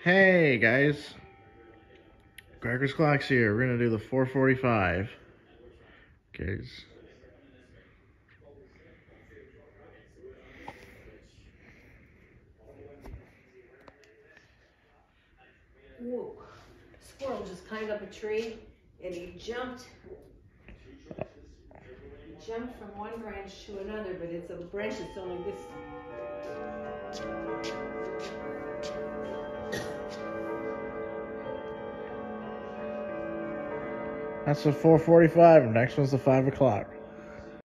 Hey guys, Crackers Clocks here. We're gonna do the 4:45. Guys. Whoa. Squirrel just climbed up a tree and he jumped from one branch to another, but it's a branch that's only this. That's the 4:45. Next one's the 5 o'clock.